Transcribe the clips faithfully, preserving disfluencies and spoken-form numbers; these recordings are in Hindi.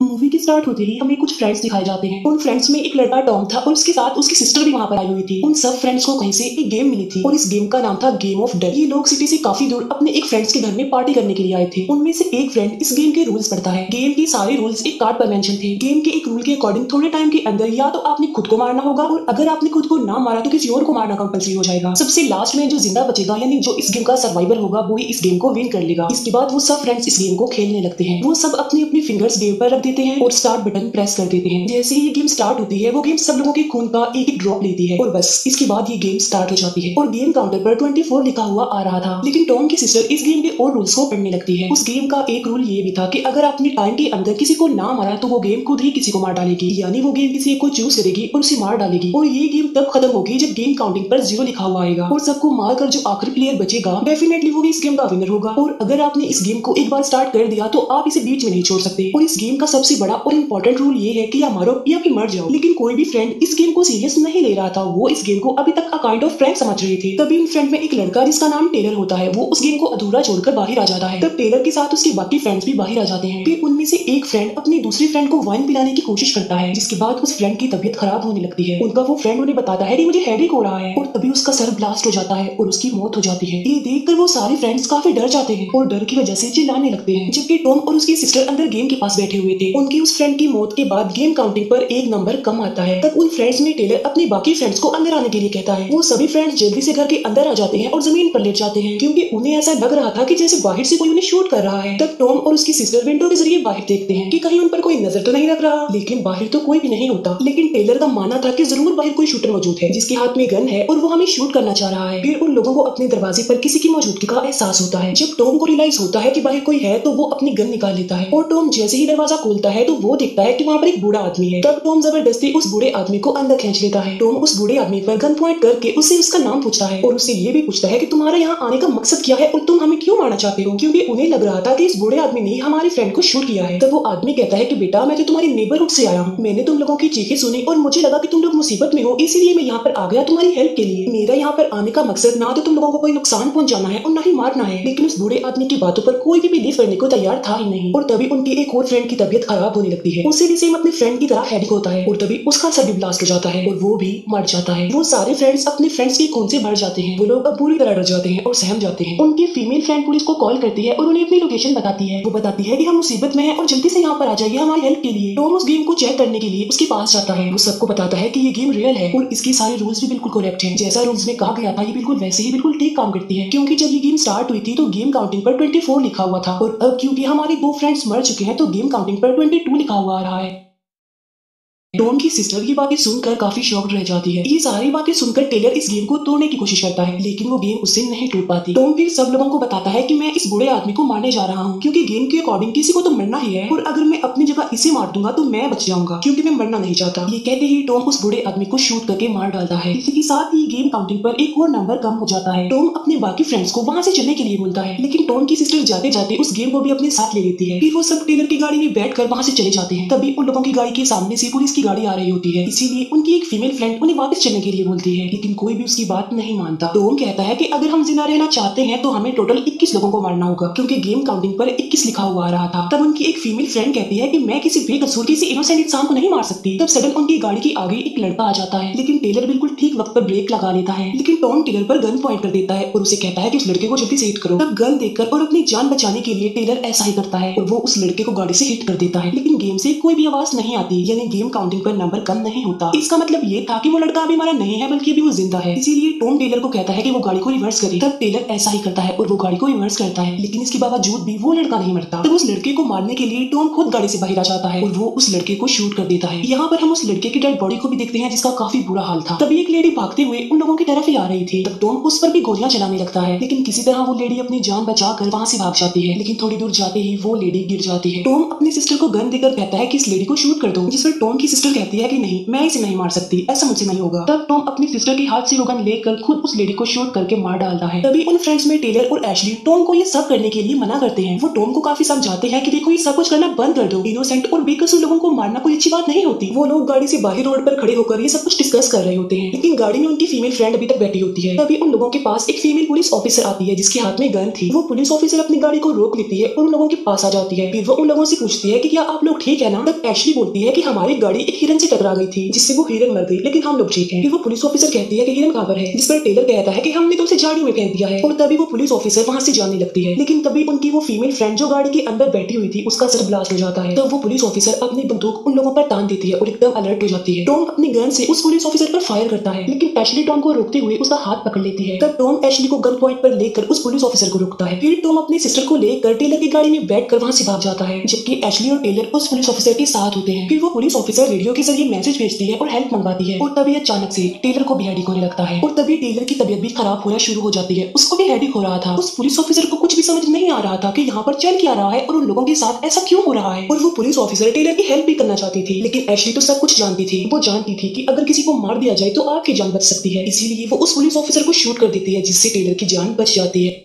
मूवी की स्टार्ट होते ही हमें कुछ फ्रेंड्स दिखाए जाते हैं। उन फ्रेंड्स में एक लड़का टॉम था और उसके साथ उसकी सिस्टर भी वहाँ पर आई हुई थी। उन सब फ्रेंड्स को कहीं से एक गेम मिली थी और इस गेम का नाम था गेम ऑफ डेथ। ये लोग सिटी से काफी दूर अपने एक फ्रेंड्स के घर में पार्टी करने के लिए आए थे। उनमें से एक फ्रेंड इस गेम के रूल्स पढ़ता है। गेम के सारे रूल्स एक कार्ड पर मेंशन थे। गेम के एक रूल के अकॉर्डिंग थोड़े टाइम के अंदर या तो आपने खुद को मारना होगा और अगर आपने खुद को ना मारा तो किसी और को मारना कंपल्सरी हो जाएगा। सबसे लास्ट में जो जिंदा बचेगा यानी जो इस गेम का सर्वाइवर होगा वो ही इस गेम को विन कर लेगा। इसके बाद वो सब फ्रेंड्स इस गेम को खेलने लगते हैं। वो सब अपनी अपनी फिंगर्स गेम पर रख देते हैं और स्टार्ट बटन प्रेस कर देते हैं। जैसे ही ये गेम स्टार्ट होती है वो गेम सब लोगों के खून का एक एक ड्रॉप लेती है और बस इसके बाद ये गेम स्टार्ट हो जाती है और गेम काउंटर पर चौबीस लिखा हुआ आ रहा था। लेकिन टॉम की सिस्टर इस गेम के और रूल्स को पढ़ने लगती है। उस गेम का एक रूल ये भी था कि अगर आपने टाइम के अंदर किसी को ना मारा तो वो गेम खुद ही किसी को मार डालेगी, यानी वो गेम किसी एक को चूज करेगी और उसे मार डालेगी और ये गेम तब खत्म होगी जब गेम काउंटिंग पर जीरो लिखा हुआ आएगा और सबको मारकर जो आखिरी प्लेयर बचेगा डेफिनेटली वो इस गेम का विनर होगा। और अगर आपने इस गेम को एक बार स्टार्ट कर दिया तो आप इसे बीच में नहीं छोड़ सकते। और इस गेम का सबसे बड़ा और इम्पोर्टेंट रूल ये है कि या मारो या फिर मर जाओ। लेकिन कोई भी फ्रेंड इस गेम को सीरियस नहीं ले रहा था। वो इस गेम को अभी तक अ काइंड ऑफ प्रैंक समझ रहे थे। तभी इन फ्रेंड में एक लड़का जिसका नाम टेलर होता है वो उस गेम को अधूरा छोड़कर बाहर आ जाता है। तब टेलर के साथ उसके बाकी फ्रेंड्स भी बाहर आ जाते हैं। फिर उनमें से एक फ्रेंड अपनी दूसरी फ्रेंड को वाइन पिलाने की कोशिश करता है, जिसके बाद उस फ्रेंड की तबीयत खराब होने लगती है। उनका वो फ्रेंड उन्हें बताता है कि मुझे हेडेक हो रहा है और तभी उसका सर ब्लास्ट हो जाता है और उसकी मौत हो जाती है। ये देखकर वो सारे फ्रेंड्स काफी डर जाते हैं और डर की वजह से चिल्लाने लगते हैं। जबकि टॉम और उसकी सिस्टर अंदर गेम के पास बैठे हुए थे। उनकी उस फ्रेंड की मौत के बाद गेम काउंटिंग पर एक नंबर कम आता है। तब उन फ्रेंड्स में टेलर अपने बाकी फ्रेंड्स को अंदर आने के लिए कहता है। वो सभी फ्रेंड्स जल्दी से घर के अंदर आ जाते हैं और जमीन पर लेट जाते हैं क्योंकि उन्हें ऐसा लग रहा था कि जैसे बाहर से कोई उन्हें शूट कर रहा है। तब टॉम और उसकी सिस्टर विंडो के जरिए बाहर देखते हैं कि कहीं उन पर कोई नजर तो नहीं रख रहा, लेकिन बाहर तो कोई भी नहीं होता। लेकिन टेलर का मानना था कि जरूर बाहर कोई शूटर मौजूद है जिसके हाथ में गन है और वो हमें शूट करना चाह रहा है। फिर उन लोगों को अपने दरवाजे पर किसी की मौजूदगी का एहसास होता है। जब टॉम को रियलाइज होता है कि बाहर कोई है तो वो अपनी गन निकाल लेता है और टॉम जैसे ही दरवाजा खोलता है तो वो देखता है कि वहाँ पर एक बूढ़ा आदमी है। तब टॉम जबरदस्ती उस बूढ़े आदमी को अंदर खींच लेता है। टॉम उस बूढ़े आदमी पर गन पॉइंट करके उससे उसका नाम पूछता है और उससे ये भी पूछता है कि तुम्हारा यहाँ आने का मकसद क्या है और तुम हमें क्यों मारना चाहते हो, क्योंकि उन्हें लग रहा था कि इस बूढ़े आदमी ने हमारे फ्रेंड को शूट किया है। तब वो आदमी कहता है कि बेटा मैं तो तुम्हारी नेबरहुड से आया हूँ। मैंने तुम लोगों की चीखें सुनी और मुझे लगा कि तुम लोग मुसीबत में हो, इसीलिए मैं यहाँ पर आ गया तुम्हारी हेल्प के लिए। मेरा यहाँ पर आने का मकसद ना तो तुम लोगों को कोई नुकसान पहुंचाना है और ना ही मारना है। लेकिन उस बूढ़े आदमी की बातों पर कोई भी बिलीव करने को तैयार था ही नहीं। और तभी उनकी एक और फ्रेंड की तबीयत खराब होने लगती है। उसे भी सेम अपने फ्रेंड की तरह हेडेक होता है और तभी उसका सर भी ब्लास्ट हो जाता है और वो भी मर जाता है। वो सारे फ्रेंड्स अपने फ्रेंड्स के खून से भर जाते हैं। वो लोग अब पूरी तरह डर जाते हैं और सहम जाते हैं। उनकी फीमेल फ्रेंड पुलिस को कॉल करती है और उन्हें अपनी लोकेशन बताती है। वो बताती है कि हम मुसीबत में हैं और जल्दी से यहाँ पर आ जाइए हमारी हेल्प के लिए। टॉम उस गेम को चेक करने के लिए उसके पास जाता है। वो सबको बताता है कि ये गेम रियल है और इसके सारे रूल्स भी बिल्कुल करेक्ट हैं। जैसा रूल्स में कहा गया था ये बिल्कुल वैसे ही बिल्कुल ठीक काम करती है, क्योंकि जब ये गेम स्टार्ट हुई थी तो गेम काउंटिंग पर चौबीस लिखा हुआ था और अब क्योंकि हमारे दो फ्रेंड्स मर चुके हैं तो गेम काउंटिंग पर बाईस लिखा हुआ आ रहा है। टॉम की सिस्टर ये बातें सुनकर काफी शॉक्ड रह जाती है। ये सारी बातें सुनकर टेलर इस गेम को तोड़ने की कोशिश करता है, लेकिन वो गेम उससे नहीं टूट पाती। टॉम फिर सब लोगों को बताता है कि मैं इस बूढ़े आदमी को मारने जा रहा हूँ, क्योंकि गेम के अकॉर्डिंग किसी को तो मरना ही है और अगर मैं अपनी जगह इसे मार दूंगा तो मैं बच जाऊंगा, क्योंकि मैं मरना नहीं चाहता। ये कहते ही टॉम उस बूढ़े आदमी को शूट करके मार डालता है। इसी के साथ ही गेम काउंटिंग पर एक और नंबर कम हो जाता है। टॉम अपने बाकी फ्रेंड्स को वहाँ से चलने के लिए बोलता है, लेकिन टॉम की सिस्टर जाते जाते उस गेम को भी अपने साथ ले लेती है। फिर वो सब टेलर की गाड़ी में बैठकर वहाँ से चले जाते हैं। तभी उन लोगों की गाड़ी के सामने से पुलिस की गाड़ी आ रही होती है, इसीलिए उनकी एक फीमेल फ्रेंड उन्हें वापस चलने के लिए बोलती है, लेकिन कोई भी उसकी बात नहीं मानता। टॉम कहता है कि अगर हम जिंदा रहना चाहते हैं तो हमें टोटल इक्कीस लोगों को मारना होगा, क्योंकि गेम काउंटिंग पर इक्कीस लिखा हुआ आ रहा था। तब उनकी एक फीमेल फ्रेंड कहती है कि मैं किसी बेकसूर किसी इनोसेंट इंसान को नहीं मार सकती। तब सडन उनकी गाड़ी के आगे एक लड़का आ जाता है, लेकिन टेलर बिल्कुल ठीक वक्त पर ब्रेक लगा लेता है। लेकिन टॉम टेलर पर गन पॉइंट कर देता है और उसे कहता है कि उस लड़के को जल्दी से हिट करो। तब गन देखकर और अपनी जान बचाने के लिए टेलर ऐसा ही करता है और वो उस लड़के को गाड़ी से हिट कर देता है। लेकिन गेम से कोई भी आवाज नहीं आती, यानी गेम काउंटिंग पर नंबर कम नहीं होता। इसका मतलब ये था कि वो लड़का अभी मारा नहीं है बल्कि अभी वो जिंदा है। इसीलिए टॉम टेलर को कहता है कि वो गाड़ी को रिवर्स करे। तब टेलर ऐसा ही करता है और वो गाड़ी को रिवर्स करता है, लेकिन इसके बावजूद भी वो लड़का नहीं मरता। तब उस लड़के को मारने के लिए टॉम खुद गाड़ी से बाहर आ जाता है और वो उस लड़के को शूट कर देता है। यहाँ पर हम उस लड़के की डेड बॉडी को भी देखते हैं जिसका काफी बुरा हाल था। तभी एक लेडी भागते हुए उन लोगों की तरफ ही आ रही थी। तब टॉम उस पर भी गोलियां चलाने लगता है, लेकिन किसी तरह वो लेडी अपनी जान बचाकर वहाँ से भाग जाती है। लेकिन थोड़ी दूर जाते ही वो लेडी गिर जाती है। टॉम अपनी सिस्टर को गन देकर कहता है कि इस लेडी को शूट कर दो, जिस पर टॉम की सिस्टर कहती है कि नहीं, मैं इसे नहीं मार सकती, ऐसा मुझसे नहीं होगा। तब टॉम अपनी सिस्टर के हाथ से वो गन लेकर खुद उस लेडी को शूट करके मार डालता है। तभी उन फ्रेंड्स में टेलर और एशली टॉम को ये सब करने के लिए मना करते हैं। वो टॉम को काफी समझाते हैं कि देखो ये सब कुछ करना बंद कर दो, इनोसेंट और बेकसूर लोगों को मारना कोई अच्छी बात नहीं होती। वो लोग गाड़ी से बाहर रोड पर खड़े होकर ये सब कुछ डिस्कस कर रहे होते हैं, लेकिन गाड़ी में उनकी फीमेल फ्रेंड अभी तक बैठी होती है। तभी उन लोगों के पास एक फीमेल पुलिस ऑफिसर आती है जिसके हाथ में गन थी। वो पुलिस ऑफिसर अपनी गाड़ी को रोक लेती है और उन लोगों के पास आ जाती है। फिर वो उन लोगों से पूछती है कि क्या आप लोग ठीक है ना। तब एशली बोलती है कि हमारी गाड़ी एक हिरन से टकरा गई थी जिससे वो हिरन मर गई, लेकिन हम लोग ठीक हैं। फिर वो पुलिस ऑफिसर कहती है कि हिरन कहाँ पर है, जिस पर टेलर कहता है कि हमने तो उसे झाड़ियों में फेंक दिया है। और तभी वो पुलिस ऑफिसर वहां से जाने लगती है, लेकिन तभी उनकी वो फीमेल फ्रेंड जो गाड़ी के अंदर बैठी हुई थी उसका सर ब्लास्ट हो जाता है। तब वो पुलिस ऑफिसर अपनी बंदूक उन लोगों पर तान देती है और एकदम अलर्ट हो जाती है। टॉम अपनी गन से उस पुलिस ऑफिसर पर फायर करता है, लेकिन एशली टॉम को रोकते हुए उसका हाथ पकड़ लेती है। तब टॉम एशली को गन पॉइंट पर लेकर उस पुलिस ऑफिसर को रोकता है। फिर टॉम अपनी सिस्टर को लेकर टेलर की गाड़ी में बैठकर वहां से भाग जाता है, जबकि एशली और टेलर उस पुलिस ऑफिसर के साथ होते हैं। फिर वो पुलिस ऑफिसर रेडियो के जरिए मैसेज भेजती है और हेल्प मंगवाती है। और तभी अचानक से टेलर को भी हेडेक होने लगता है और तभी टेलर की तबीयत भी खराब होना शुरू हो जाती है। उसको भी हेडेक हो रहा था। उस पुलिस ऑफिसर को कुछ भी समझ नहीं आ रहा था कि यहाँ पर चल क्या रहा है और उन लोगों के साथ ऐसा क्यों हो रहा है। और वो पुलिस ऑफिसर टेलर की हेल्प भी करना चाहती थी, लेकिन एशली तो सब कुछ जानती थी। वो जानती थी कि अगर किसी को मार दिया जाए तो आपकी जान बच सकती है, इसीलिए वो उस पुलिस ऑफिसर को शूट कर देती है जिससे टेलर की जान बच जाती है।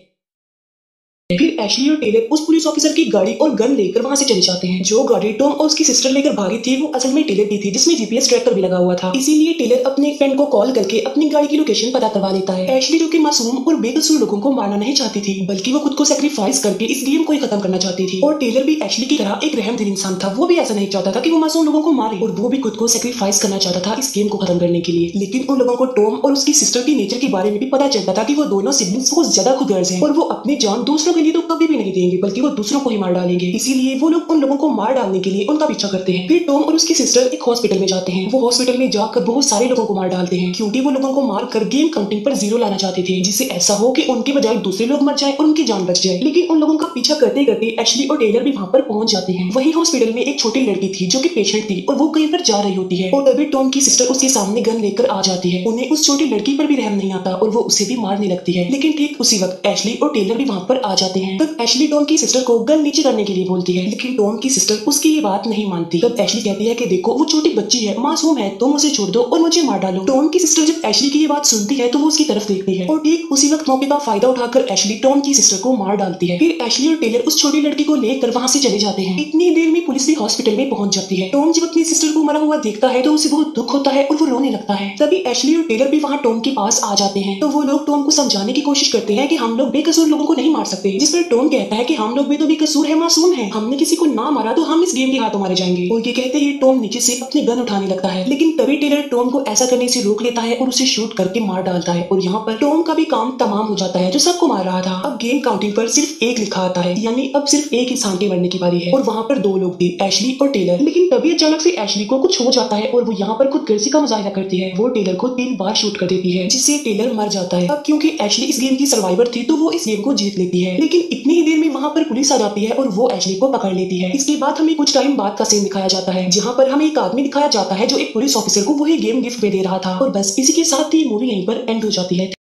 फिर एशली और टेलर उस पुलिस ऑफिसर की गाड़ी और गन लेकर वहां से चले जाते हैं। जो गाड़ी टॉम और उसकी सिस्टर लेकर भागी थी वो असल में टेलर की थी, जिसमें जीपीएस ट्रैकर भी लगा हुआ था। इसीलिए टेलर अपने फ्रेंड को कॉल करके अपनी गाड़ी की लोकेशन पता करवा लेता है। एशली जो कि मासूम और बेकसूर लोगों को मारना नहीं चाहती थी, बल्कि वो खुद को सेक्रीफाइस करके इस गेम को ही खत्म करना चाहती थी। और टेलर भी एशली की तरह एक रहमदिल इंसान था। वो भी ऐसा नहीं चाहता था कि वो मासूम लोगों को मारे, और वो भी खुद को सेक्रीफाइस करना चाहता था इस गेम को खत्म करने के लिए। लेकिन उन लोगों को टॉम और उसकी सिस्टर की नेचर के बारे में भी पता चलता था कि वो दोनों सिबलिंग्स बहुत ज्यादा खुदगर्ज हैं और वो अपनी जान दूसरों के लिए तो कभी भी नहीं देंगे, बल्कि वो दूसरों को ही मार डालेंगे। इसीलिए वो लोग उन लोगों को मार डालने के लिए उनका पीछा करते हैं। फिर टॉम और उसकी सिस्टर एक हॉस्पिटल में जाते हैं। वो हॉस्पिटल में जाकर बहुत सारे लोगों को मार डालते हैं, क्योंकि वो लोगों को मार कर गेम काउंटिंग पर जीरो लाना चाहते थे, जिससे ऐसा हो कि उनके बजाय दूसरे लोग मर जाए और उनकी जान बच जाए। लेकिन उन लोगों का पीछा करते करते एशली और टेलर भी वहां पर पहुंच जाते हैं। वहीं हॉस्पिटल में एक छोटी लड़की थी जो कि पेशेंट थी और वो कहीं पर जा रही होती है, और तभी टॉम की सिस्टर उसके सामने गन लेकर आ जाती है। उन्हें उस छोटी लड़की पर भी रहम नहीं आता और वो उसे भी मारने लगती है। लेकिन ठीक उसी वक्त एशली और टेलर भी वहां पर आ जाते हैं। तब एशली टॉम की सिस्टर को गन नीचे करने के लिए बोलती है, लेकिन टॉम की सिस्टर उसकी ये बात नहीं मानती। तब एशली कहती है कि देखो वो छोटी बच्ची है, मासूम है, तुम उसे छोड़ दो और मुझे मार डालो। टॉम की सिस्टर जब एशली की ये बात सुनती है तो वो उसकी तरफ देखती है, और ठीक उसी वक्त मौके का फायदा उठाकर एशली टॉम की सिस्टर को मार डालती है। फिर एशली और टेलर उस छोटी लड़की को लेकर वहां से चले जाते हैं। इतनी देर में पुलिस भी हॉस्पिटल में पहुंच जाती है। टॉम जब अपनी सिस्टर को मरा हुआ देखता है तो उसे बहुत दुख होता है और वो रोने लगता है। तभी एशली और टेलर भी वहां टॉम के पास आ जाते हैं। तो वो लोग टॉम को समझाने की कोशिश करते हैं कि हम लोग बेकसूर लोगों को नहीं मार सकते, जिस पर टॉम कहता है कि हम लोग भी तो बेकसूर है, मासूम है, हमने किसी को ना मारा तो हम इस गेम के हाथों मारे जाएंगे। और ये कहते ही टॉम नीचे से अपनी गन उठाने लगता है, लेकिन तभी टेलर टॉम को ऐसा करने से रोक लेता है और उसे शूट करके मार डालता है। और यहाँ पर टॉम का भी काम तमाम हो जाता है जो सबको मार रहा था। अब गेम काउंटिंग पर सिर्फ एक लिखा आता है, यानी अब सिर्फ एक इंसान के मरने की बारी है, और वहाँ पर दो लोग थे, एशली और टेलर। लेकिन तभी अचानक से एशली को कुछ हो जाता है और वो यहाँ पर खुद गर्जी का मुजाहिरा करती है। वो टेलर को तीन बार शूट कर देती है, जिससे टेलर मर जाता है। अब क्योंकि एशली इस गेम की सर्वाइवर थी तो वो इस गेम को जीत लेती है। लेकिन इतनी ही देर में वहाँ पर पुलिस आ जाती है और वो एशली को पकड़ लेती है। इसके बाद हमें कुछ टाइम बाद का सीन दिखाया जाता है, जहाँ पर हमें एक आदमी दिखाया जाता है जो एक पुलिस ऑफिसर को वही गेम गिफ्ट में दे रहा था। और बस इसी के साथ ही मूवी यहीं पर एंड हो जाती है।